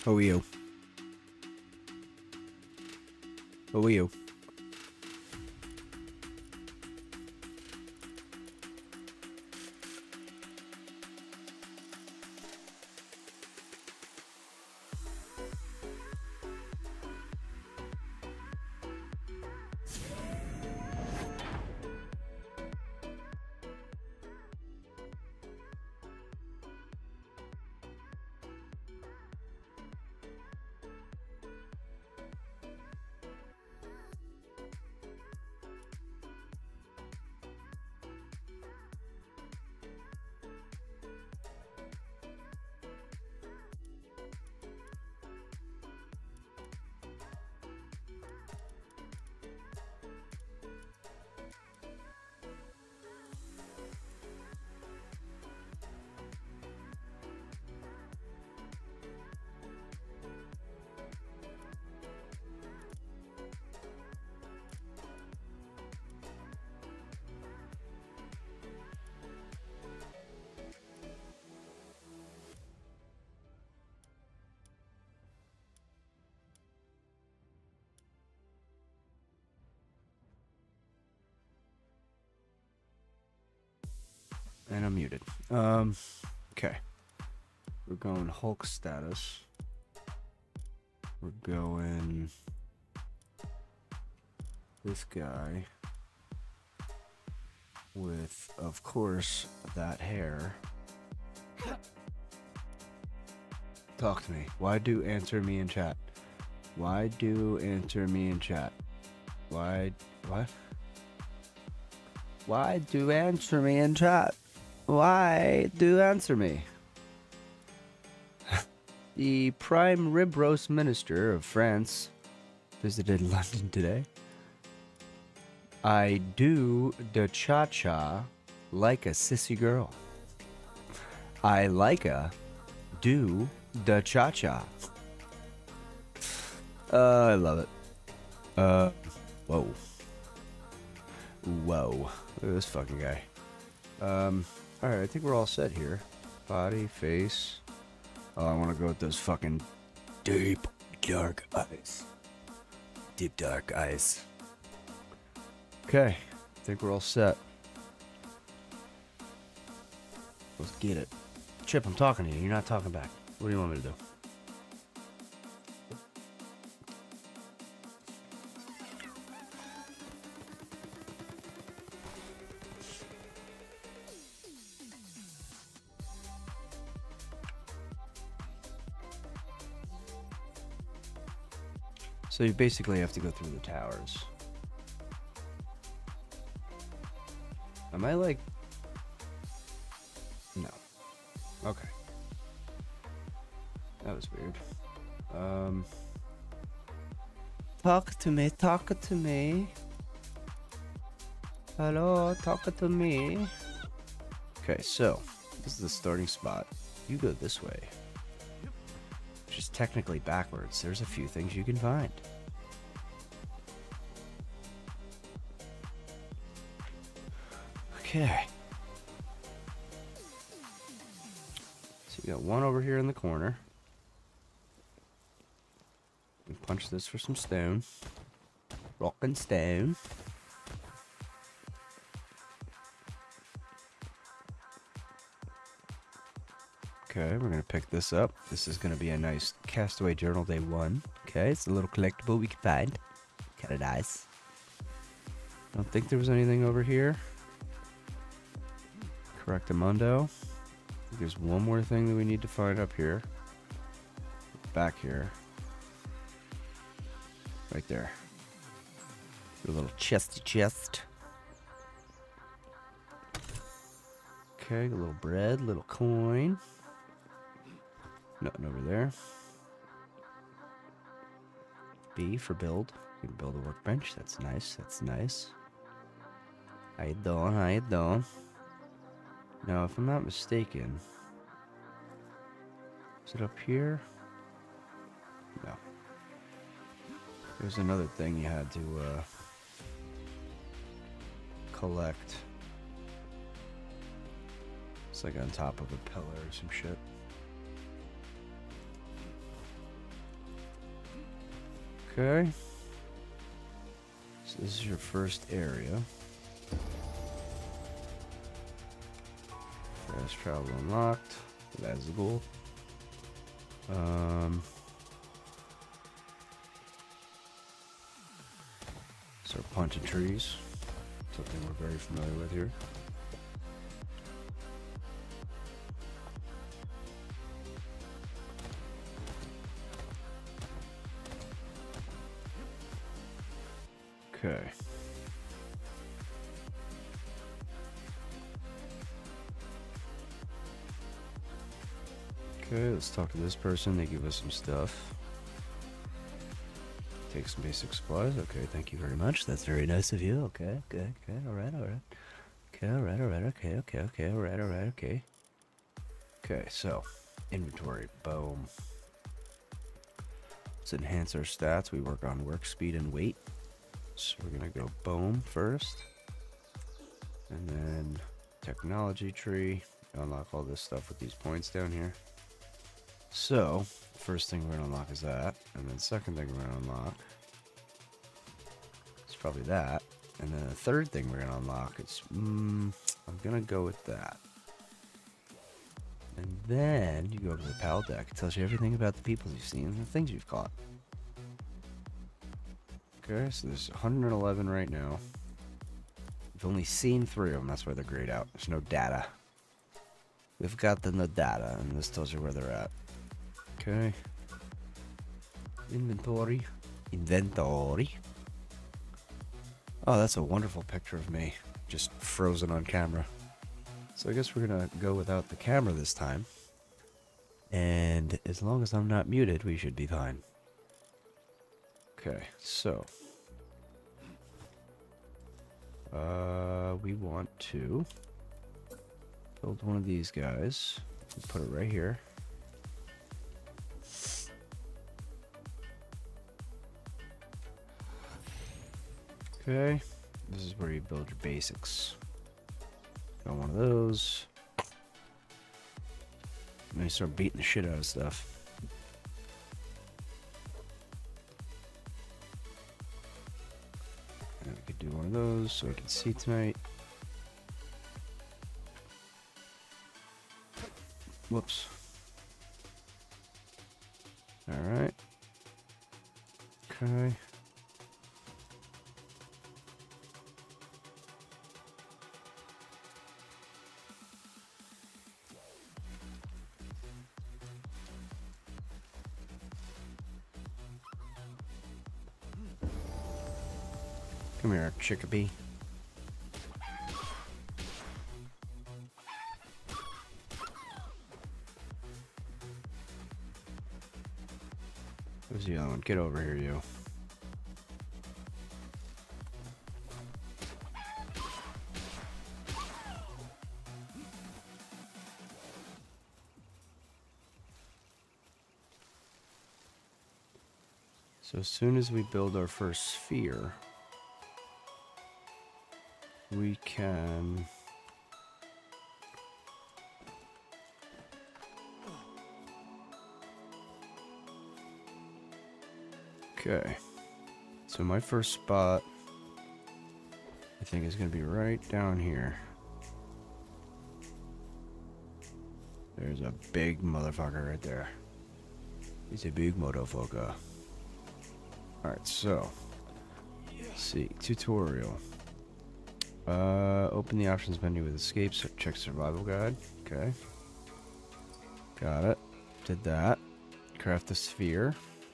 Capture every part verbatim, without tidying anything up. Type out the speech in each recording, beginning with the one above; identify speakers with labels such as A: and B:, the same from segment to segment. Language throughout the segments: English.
A: Who are you? Who are you? And I'm muted. Um, okay. We're going Hulk status. We're going this guy with, of course, that hair. Talk to me. Why do answer me in chat? Why do answer me in chat? Why, what? Why do answer me in chat? Why do answer me? The Prime Rib Roast Minister of France visited London today. I do the cha-cha like a sissy girl. I like a do the cha-cha. Uh, I love it. Uh, whoa. Whoa. Look at this fucking guy. Um, alright, I think we're all set here. Body, face. Oh, I want to go with those fucking deep, dark eyes. Deep, dark eyes. Okay, I think we're all set. Let's get it. Chip, I'm talking to you. You're not talking back. What do you want me to do? So you basically have to go through the towers. Am I like... No. Okay. That was weird. Um... Talk to me, talk to me. Hello, talk to me. Okay, so, this is the starting spot. You go this way. Which is technically backwards. There's a few things you can find. Okay. So you got one over here in the corner. You punch this for some stone. Rock and stone. Okay, we're gonna pick this up. This is gonna be a nice Castaway Journal Day one. Okay, it's a little collectible we can find. Kinda nice. Don't think there was anything over here. Correctamundo. There's one more thing that we need to find up here. Back here. Right there. A little chesty chest. Okay, a little bread, little coin. Nothing over there. B for build. You can build a workbench. That's nice. That's nice. How you doing? How you doing? Now, if I'm not mistaken, is it up here? No. There's another thing you had to uh, collect. It's like on top of a pillar or some shit. Okay. So this is your first area. Fast travel unlocked. That's the goal. Um, so punching trees. Something we're very familiar with here. Okay. Okay, let's talk to this person. They give us some stuff. Take some basic supplies. Okay, thank you very much. That's very nice of you. Okay, okay, okay, alright, alright. Okay, alright, alright, okay, okay, okay, alright, alright, okay. Okay, so, inventory. Boom. Let's enhance our stats. We work on work speed and weight. So we're gonna go boom first. And then technology tree. Unlock all this stuff with these points down here. So, first thing we're gonna unlock is that. And then second thing we're gonna unlock is probably that. And then the third thing we're gonna unlock is, mm, I'm gonna go with that. And then you go over to the pal deck. It tells you everything about the people you've seen and the things you've caught. Okay, so there's one hundred eleven right now. We've only seen three of them. That's why they're grayed out. There's no data. We've got the no data, and this tells you where they're at. Okay. Inventory. Inventory. Oh, that's a wonderful picture of me. Just frozen on camera. So I guess we're gonna go without the camera this time. And as long as I'm not muted, we should be fine. Okay, so. Uh, we want to build one of these guys. Put it right here. Okay, this is where you build your basics. Got one of those. And you start beating the shit out of stuff. And we could do one of those so we can see tonight. Whoops. Alright. Okay. Come here, chickabee. Where's the other one? Get over here, you. So as soon as we build our first sphere, we can okay, so my first spot I think is going to be right down here. There's a big motherfucker right there. He's a big motherfucker. Alright, so let's see, tutorial. Uh, open the options menu with escape, so check survival guide. Okay. Got it. Did that. Craft a sphere.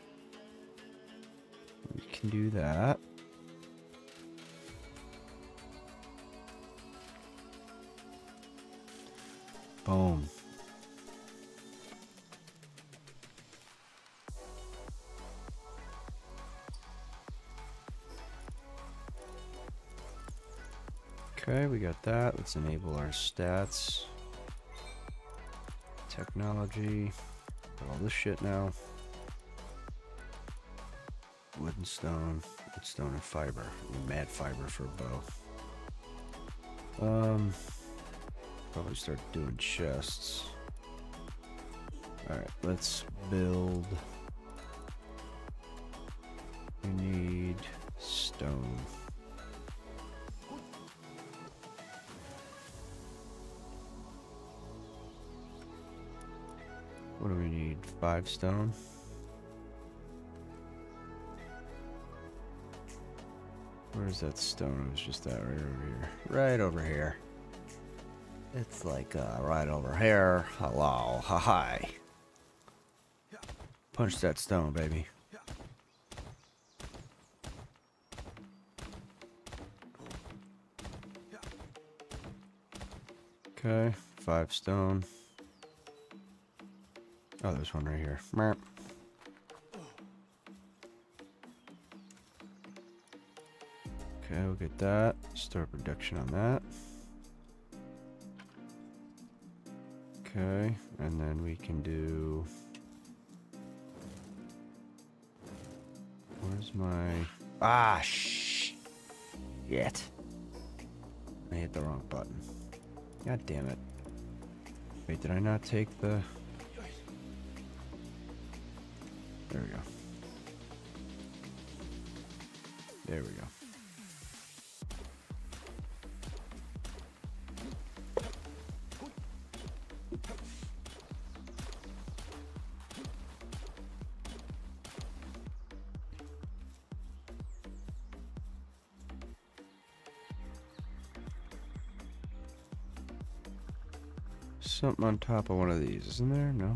A: We can do that. Boom. Okay, we got that. Let's enable our stats. Technology. Got all this shit now. Wood and stone. Wood, stone, and fiber. Mad fiber for a bow. Um, probably start doing chests. Alright, let's build stone. What do we need? Five stone? Where's that stone? It was just that right over here. Right over here. It's like uh, right over here. Hello. Ha hi. Punch that stone, baby. Okay, five stone. Oh, there's one right here. Merp. Okay, we'll get that. Start production on that. Okay, and then we can do... Where's my... Ah, shh! Yet. I hit the wrong button. God damn it. Wait, did I not take the... There we go. There we go. Something on top of one of these, isn't there? No.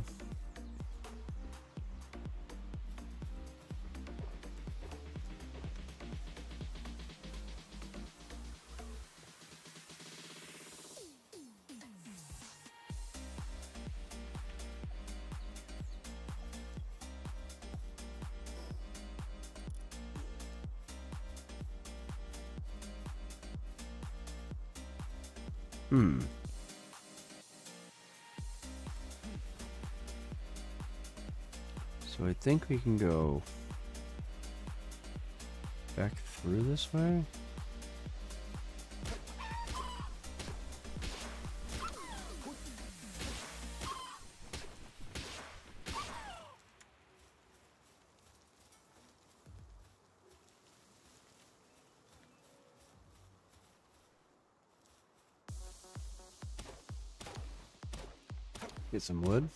A: Hmm. So I think we can go back through this way. Get some wood.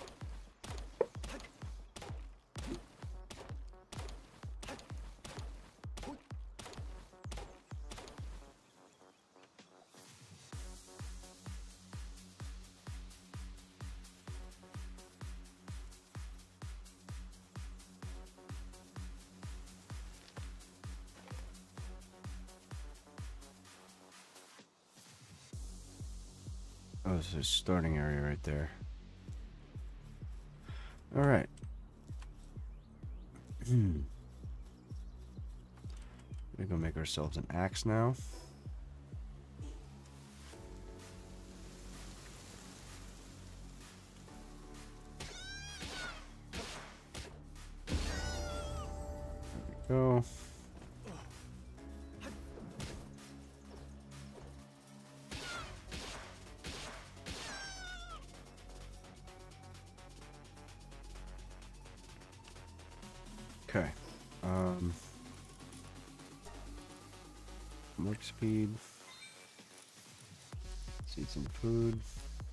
A: Oh, this is a starting area right there. All right. Hmm. We're gonna make ourselves an axe now. There we go. Okay. Um, work speed. Let's eat some food.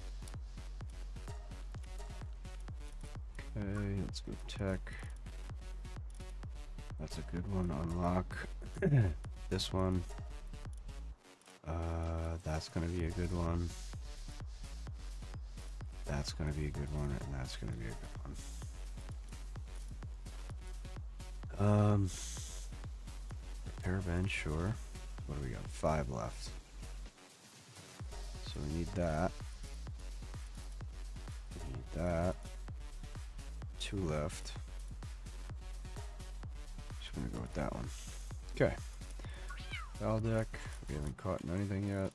A: Okay, let's go tech. That's a good one. Unlock. This one. Uh, that's gonna be a good one. That's gonna be a good one, and that's gonna be a good one. Um, repair bench, sure. What do we got? Five left. So we need that. We need that. Two left. Just gonna go with that one. Okay. Val deck. We haven't caught anything yet.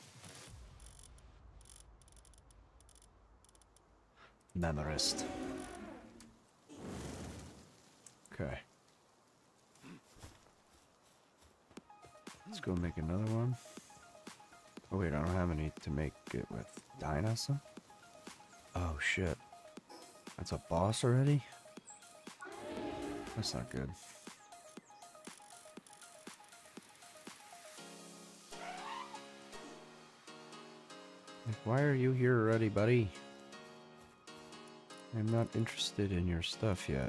A: Memorist. Okay. Let's go make another one. Oh wait, I don't have any to make it with. Dinosaur? Oh shit. That's a boss already? That's not good. Like, why are you here already, buddy? I'm not interested in your stuff yet.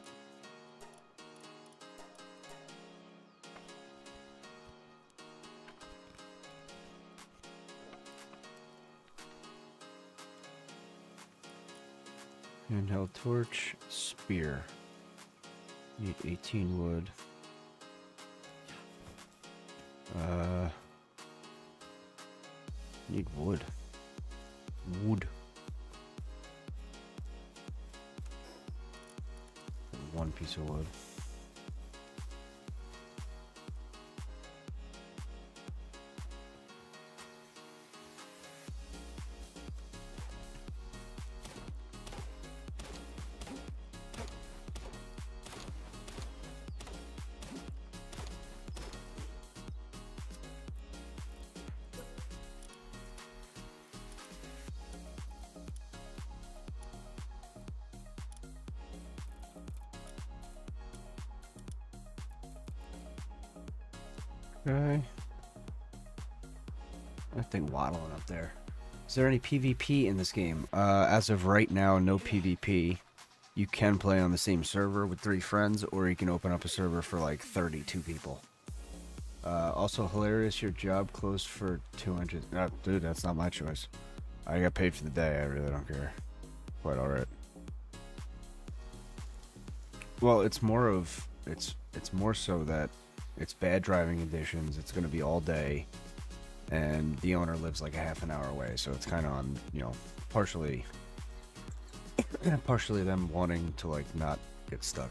A: Handheld torch, spear. Need eighteen wood. Uh, need wood. Wood. One piece of wood. Okay. That thing waddling up there. Is there any PvP in this game? Uh, as of right now, no PvP. You can play on the same server with three friends, or you can open up a server for like thirty-two people. Uh, also hilarious, your job closed for two hundred. Oh, dude, that's not my choice. I got paid for the day, I really don't care. Quite alright. Well, it's more of, it's, it's more so that it's bad driving conditions, it's gonna be all day, and the owner lives like a half an hour away, so it's kind of on, you know, partially, partially them wanting to like not get stuck.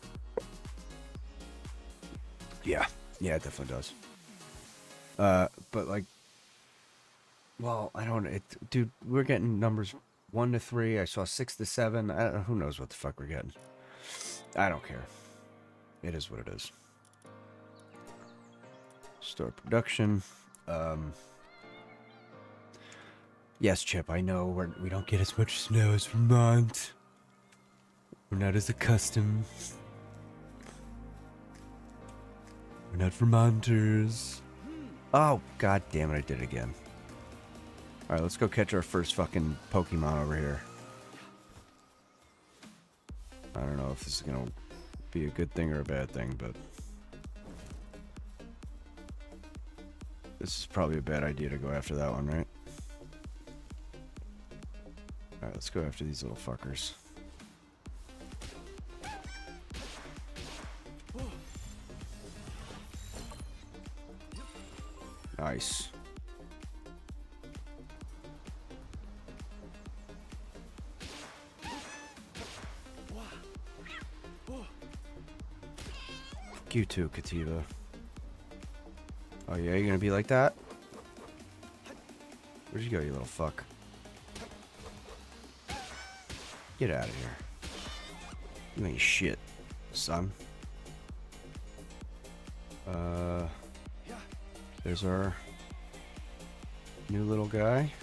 A: Yeah, yeah, it definitely does. Uh, but like, well, I don't, it, dude, we're getting numbers one to three, I saw six to seven, I don't, who knows what the fuck we're getting. I don't care. It is what it is. Store production. Um, yes, Chip, I know we're, we don't get as much snow as Vermont. We're not as accustomed. We're not Vermonters. Oh, god damn it, I did it again. Alright, let's go catch our first fucking Pokemon over here. I don't know if this is gonna be a good thing or a bad thing, but this is probably a bad idea to go after that one, right? Alright, let's go after these little fuckers. Nice. Fuck you too, Kativa. Oh yeah, you're gonna be like that? Where'd you go, you little fuck? Get out of here. You ain't shit, son. Uh, there's our new little guy.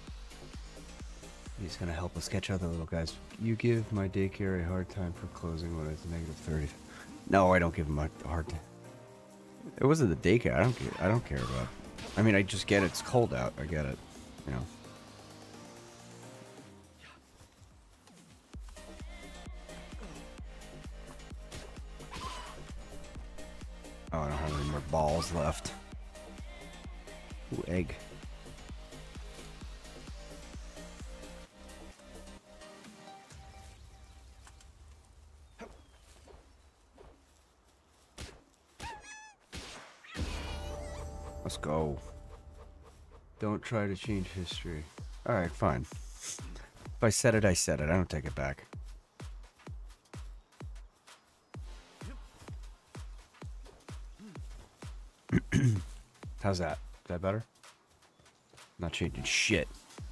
A: He's gonna help us catch other little guys. You give my daycare a hard time for closing when it's negative thirty. No, I don't give him a hard time. It wasn't the daycare. I don't care. I don't care about. I mean, I just get it. It's cold out. I get it. You know. Oh, I don't have any more balls left. Ooh, egg. Let's go. Don't try to change history. Alright, fine. If I said it, I said it. I don't take it back. How's that? Is that better? Not changing shit.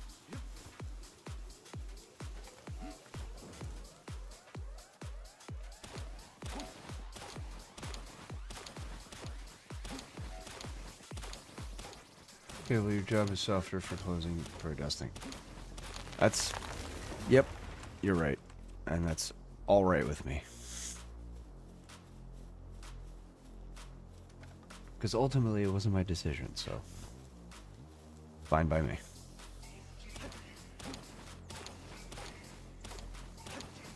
A: Okay, well, your job is softer for closing for dusting. That's... Yep, you're right. And that's alright with me. Because ultimately it wasn't my decision, so... Fine by me.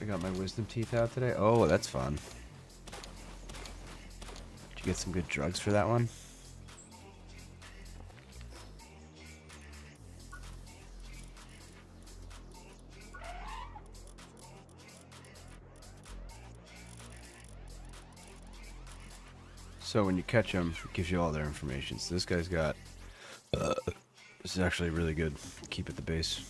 A: I got my wisdom teeth out today. Oh, that's fun. Did you get some good drugs for that one? So when you catch them, it gives you all their information. So this guy's got... Uh, this is actually really good. Keep at the base.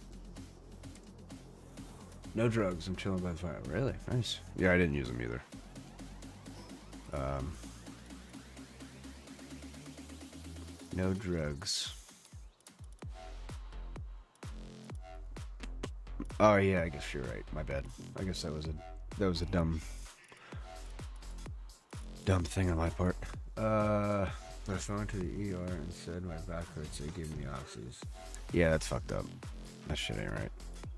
A: No drugs. I'm chilling by the fire. Really? Nice. Yeah, I didn't use them either. Um, no drugs. Oh yeah, I guess you're right. My bad. I guess that was a that was a dumb dumb thing on my part. Uh, I fell into the E R and said my back hurts. So they gave me oxys. Yeah, that's fucked up. That shit ain't right.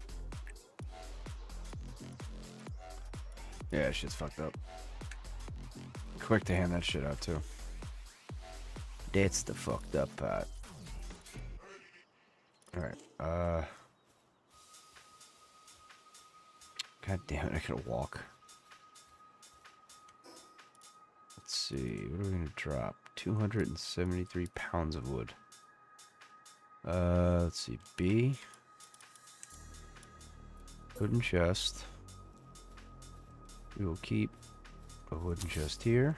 A: Yeah, that shit's fucked up. Quick to hand that shit out too. That's the fucked up part. Alright, uh... God damn it, I gotta walk. Let's see, what are we gonna drop? two hundred seventy-three pounds of wood. Uh, let's see, B. Wooden chest. We will keep a wooden chest here.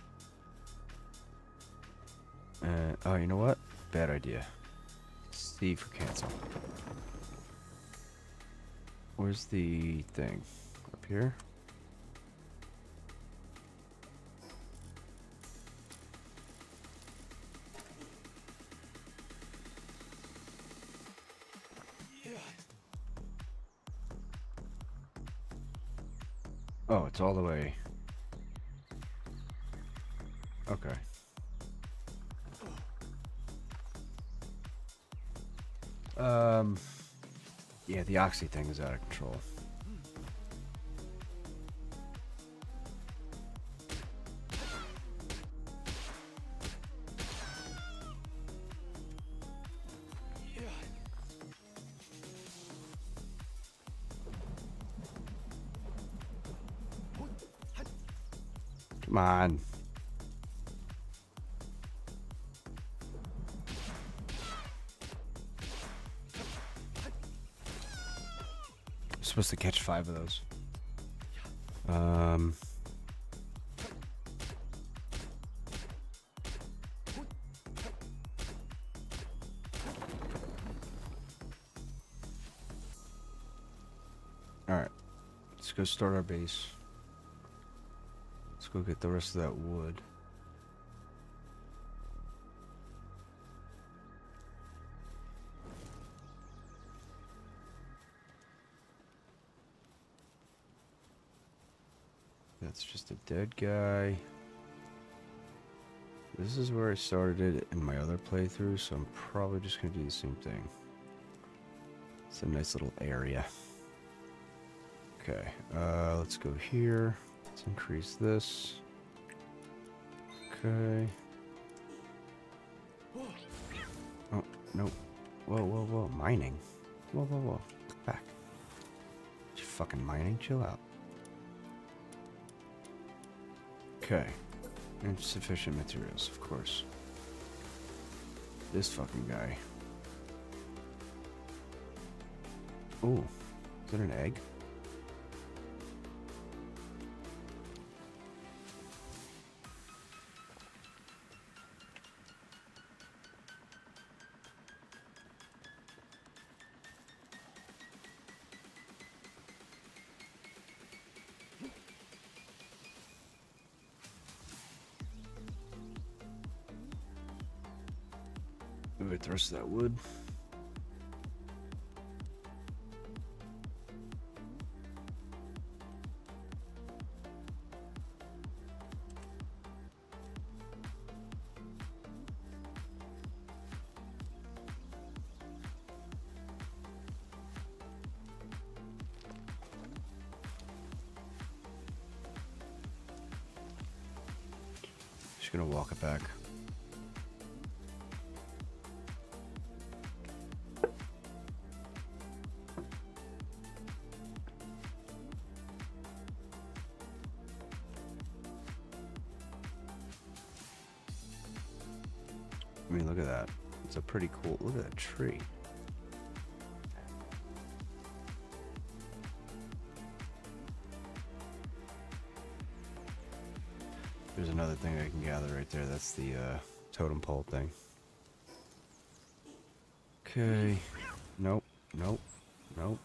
A: Uh, oh, you know what? Bad idea. C for cancel. Where's the thing? Up here? Oh, it's all the way. Okay. Um, yeah, the oxy thing is out of control. Come on. I'm supposed to catch five of those. Um. All right. Let's go start our base. Let's go get the rest of that wood. That's just a dead guy. This is where I started it in my other playthrough, so I'm probably just going to do the same thing. It's a nice little area. Okay, uh, let's go here. Let's increase this. Okay. Oh, nope. Whoa, whoa, whoa. Mining. Whoa, whoa, whoa. Look back. You fucking mining? Chill out. Okay. Insufficient materials, of course. This fucking guy. Ooh. Is that an egg? Move the rest of that wood. Just gonna walk it back. I mean, look at that. It's a pretty cool, look at that tree. There's another thing I can gather right there. That's the uh, totem pole thing. Okay. Nope. Nope. Nope.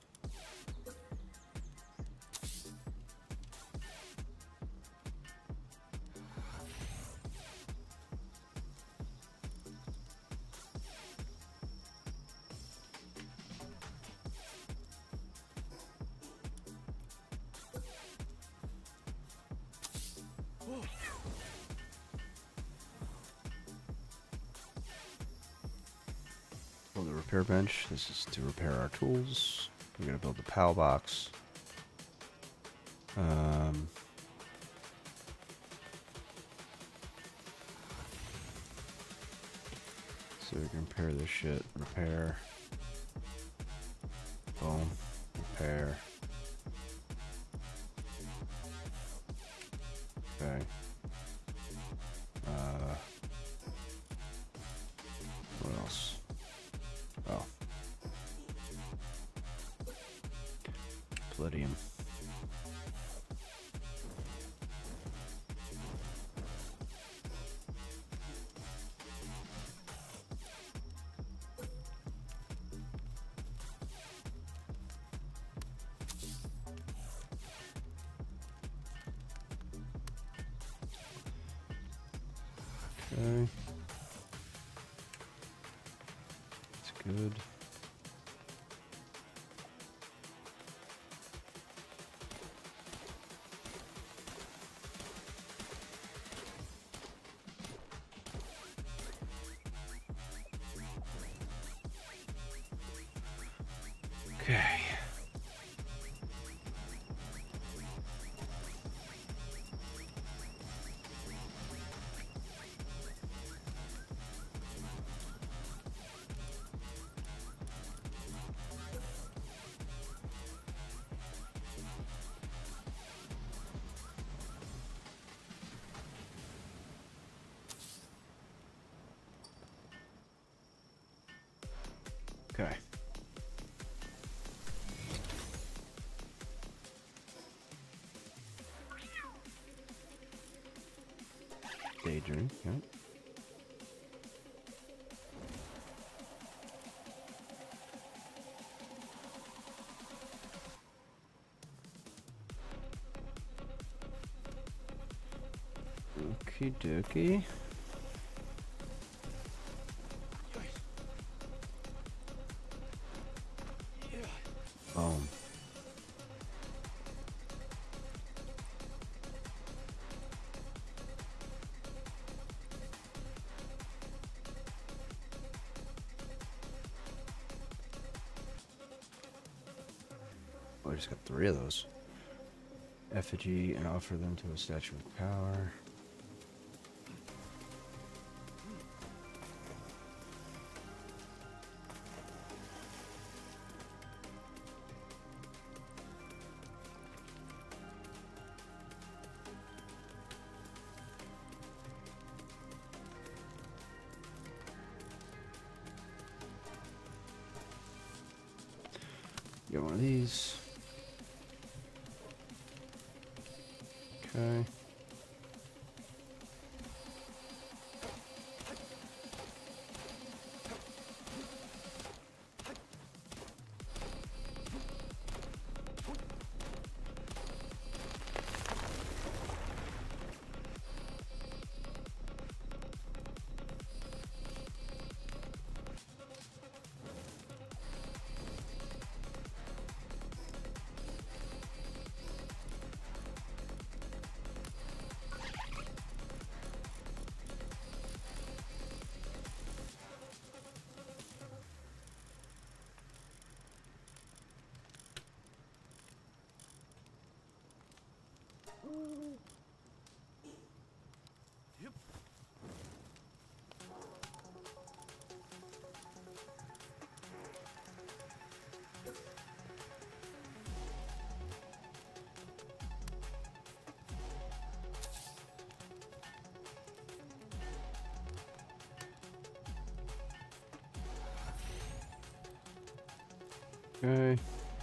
A: Build a repair bench. This is to repair our tools. We're gonna build the pal box. Um, so we can repair this shit. Repair. Boom. Repair. Okay. Uh, what else? Oh. Palladium. Okay. That's good. Okay. Okay. Daydream, yep. Okie dokie. Boom. Oh, I just got three of those. Effigy and offer them to a statue of power. Get one of these. Okay.
B: Yep.
A: Okay.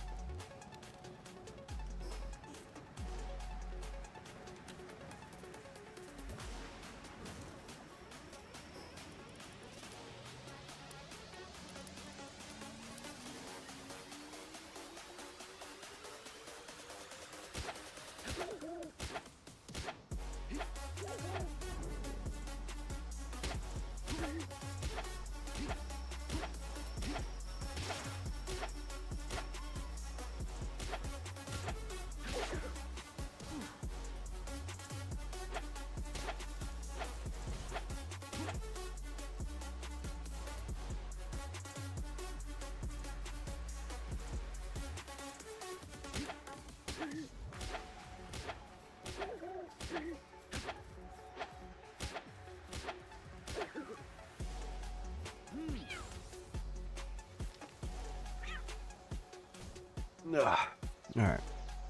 A: Ugh. All right.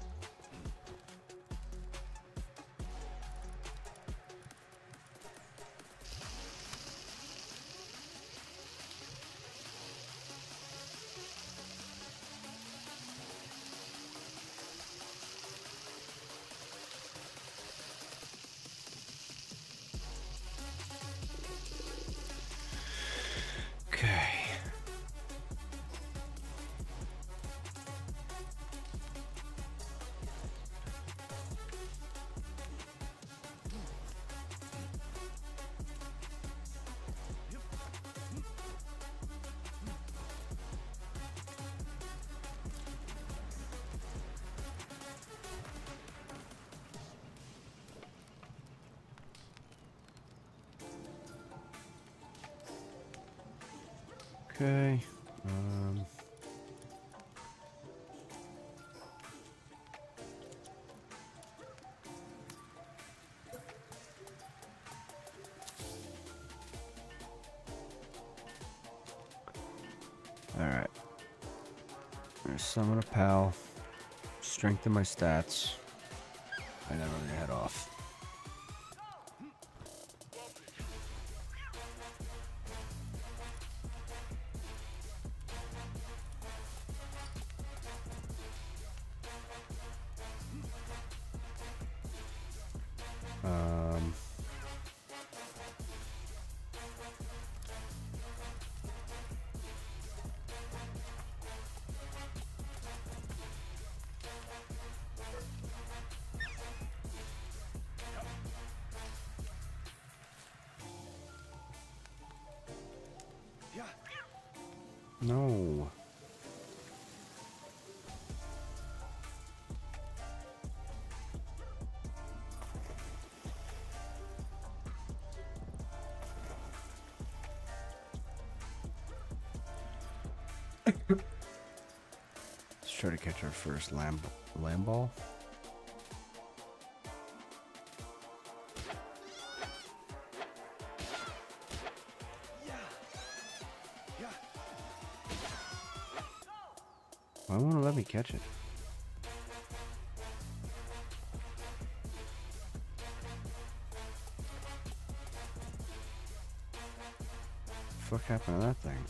A: Okay. Okay. Um. All right. There's summon a pal. Strengthen my stats. And then we're gonna head off. Um. No. Let's try to catch our first lamb lamb ball. Why won't it let me catch it? What the fuck happened to that thing?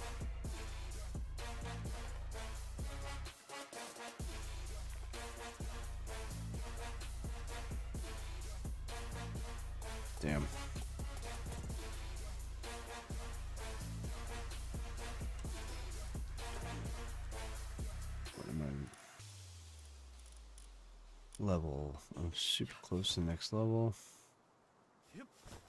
A: Damn. What am I? Level. I'm super close to the next level.
B: Yep.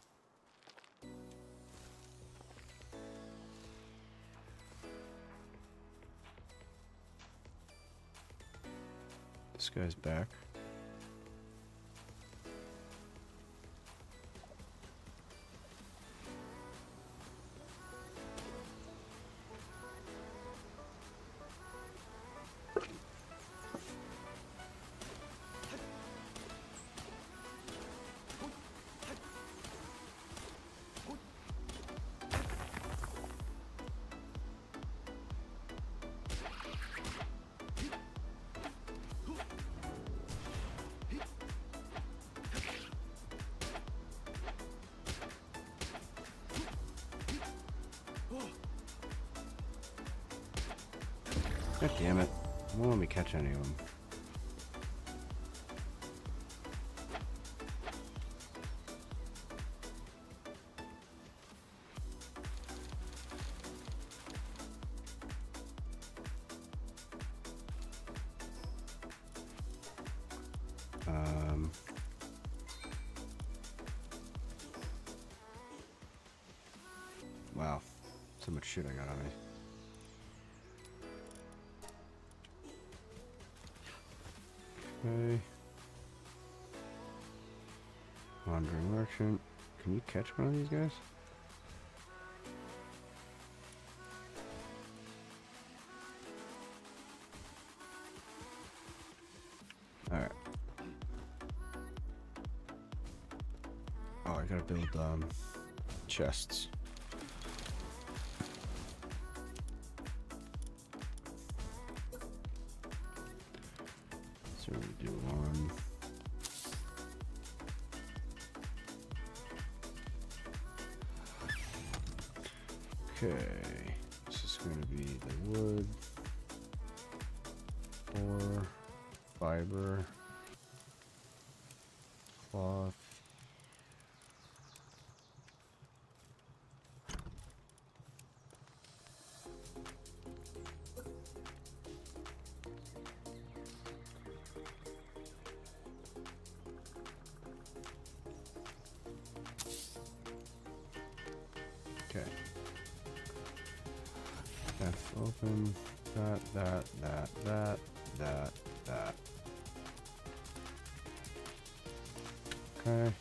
A: This guy's back. God damn it. Won't let me catch any of them. Um, wow, so much shit I got on me. Okay. Wandering merchant. Can you catch one of these guys? Alright. Oh, I gotta build um chests. So we do one. Okay, this is going to be the wood, four, fiber, cloth. Okay. That's open. That, that, that, that, that, that. Okay.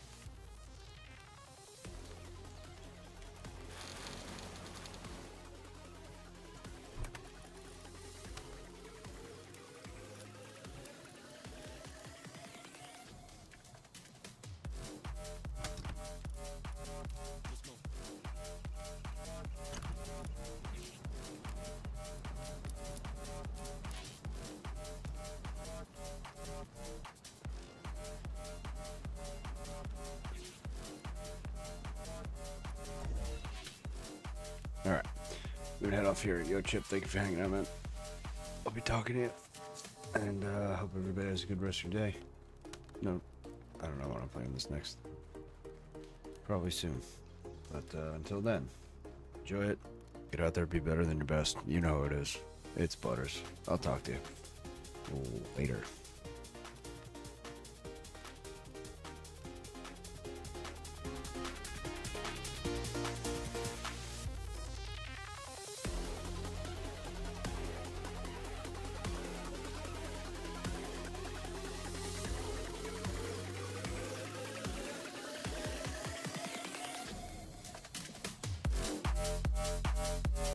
A: Alright. I'm gonna head off here. Yo, Chip, thank you for hanging out, man. I'll be talking to you. And uh hope everybody has a good rest of your day. No, I don't know when I'm playing this next. Probably soon. But uh, until then, enjoy it. Get out there, be better than your best. You know how it is. It's Butters. I'll talk to you later.